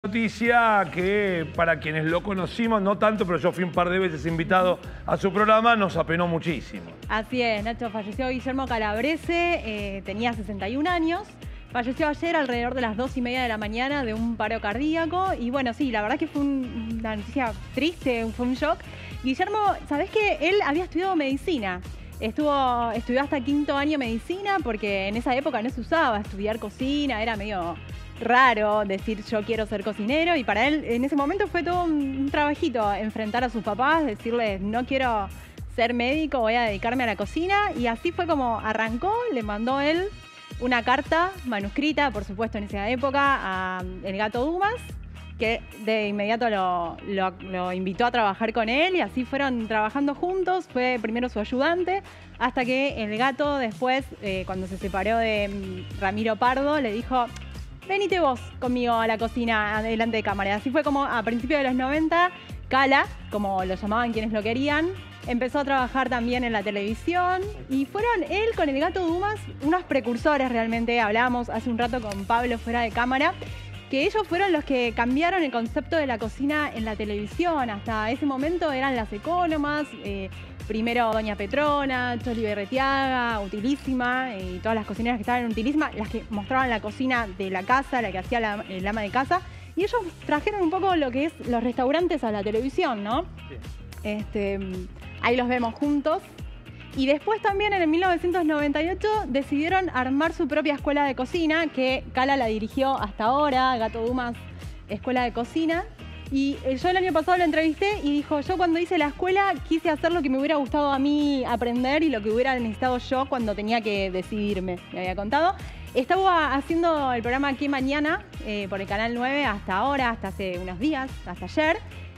Noticia que para quienes lo conocimos, no tanto, pero yo fui un par de veces invitado a su programa, nos apenó muchísimo. Así es, Nacho, falleció Guillermo Calabrese, tenía 61 años, falleció ayer alrededor de las 2:30 de la mañana de un paro cardíaco y bueno, sí, la verdad que fue una noticia triste, fue un shock. Guillermo, ¿sabés qué? Él había estudiado medicina. Estudió hasta quinto año medicina porque en esa época no se usaba estudiar cocina, era medio raro decir yo quiero ser cocinero y para él en ese momento fue todo un trabajito enfrentar a sus papás, decirles no quiero ser médico, voy a dedicarme a la cocina y así fue como arrancó, le mandó él una carta manuscrita, por supuesto en esa época, a el Gato Dumas, que de inmediato lo invitó a trabajar con él y así fueron trabajando juntos, fue primero su ayudante, hasta que el Gato después, cuando se separó de Ramiro Pardo, le dijo venite vos conmigo a la cocina delante de cámara. Así fue como a principios de los 90, Cala, como lo llamaban quienes lo querían, empezó a trabajar también en la televisión y fueron él con el Gato Dumas unos precursores realmente. Hablábamos hace un rato con Pablo fuera de cámara, que ellos fueron los que cambiaron el concepto de la cocina en la televisión. Hasta ese momento eran las ecónomas, primero Doña Petrona, Choli Berretiaga, Utilísima y todas las cocineras que estaban en Utilísima, las que mostraban la cocina de la casa, la que hacía el ama de casa. Y ellos trajeron un poco lo que es los restaurantes a la televisión, ¿no? Sí. Ahí los vemos juntos. Y después también en el 1998 decidieron armar su propia escuela de cocina, que Cala la dirigió hasta ahora, Gato Dumas, Escuela de Cocina. Y yo el año pasado lo entrevisté y dijo, yo cuando hice la escuela quise hacer lo que me hubiera gustado a mí aprender y lo que hubiera necesitado yo cuando tenía que decidirme, me había contado. Estaba haciendo el programa Qué Mañana por el Canal 9 hasta ahora, hasta hace unos días, hasta ayer,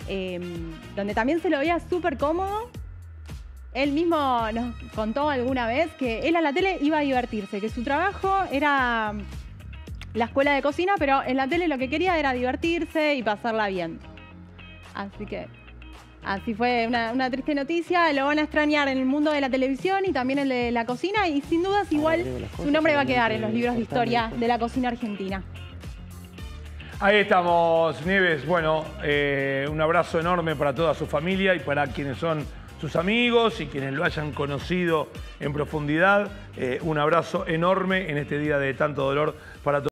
donde también se lo veía súper cómodo. Él mismo nos contó alguna vez que él a la tele iba a divertirse, que su trabajo era la escuela de cocina, pero en la tele lo que quería era divertirse y pasarla bien. Así que así fue una triste noticia, lo van a extrañar en el mundo de la televisión y también en el de la cocina y sin dudas igual su nombre va a quedar en los libros de historia de la cocina argentina. Ahí estamos, Nieves. Bueno, un abrazo enorme para toda su familia y para quienes son sus amigos y quienes lo hayan conocido en profundidad. Un abrazo enorme en este día de tanto dolor para todos.